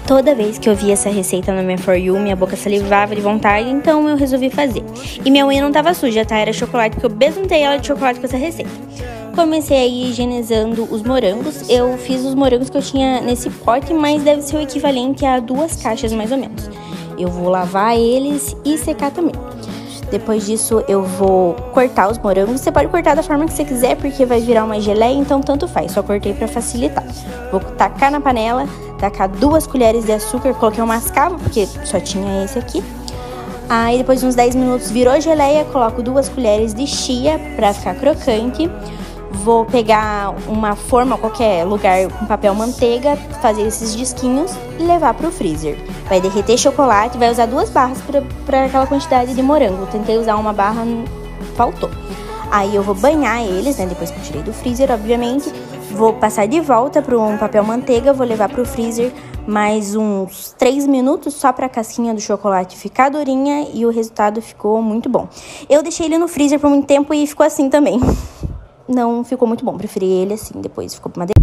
Toda vez que eu via essa receita na minha For You, minha boca salivava de vontade, então eu resolvi fazer. E minha unha não tava suja, tá? Era chocolate, porque eu besuntei ela de chocolate com essa receita. Comecei aí higienizando os morangos. Eu fiz os morangos que eu tinha nesse pote, mas deve ser o equivalente a 2 caixas mais ou menos. Eu vou lavar eles e secar também. Depois disso, eu vou cortar os morangos. Você pode cortar da forma que você quiser, porque vai virar uma geleia, então tanto faz. Só cortei pra facilitar. Vou tacar na panela, tacar 2 colheres de açúcar. Coloquei um mascavo, porque só tinha esse aqui. Aí, depois de uns 10 minutos, virou geleia. Coloco 2 colheres de chia pra ficar crocante. Vou pegar uma forma, qualquer lugar com papel manteiga, fazer esses disquinhos e levar pro freezer. Vai derreter chocolate, vai usar 2 barras para aquela quantidade de morango. Tentei usar uma barra, faltou. Aí eu vou banhar eles, né, depois que eu tirei do freezer, obviamente. Vou passar de volta para um papel manteiga, vou levar pro freezer mais uns 3 minutos só para a casquinha do chocolate ficar durinha e o resultado ficou muito bom. Eu deixei ele no freezer por muito tempo e ficou assim também. Não ficou muito bom, preferi ele assim, depois ficou uma delícia.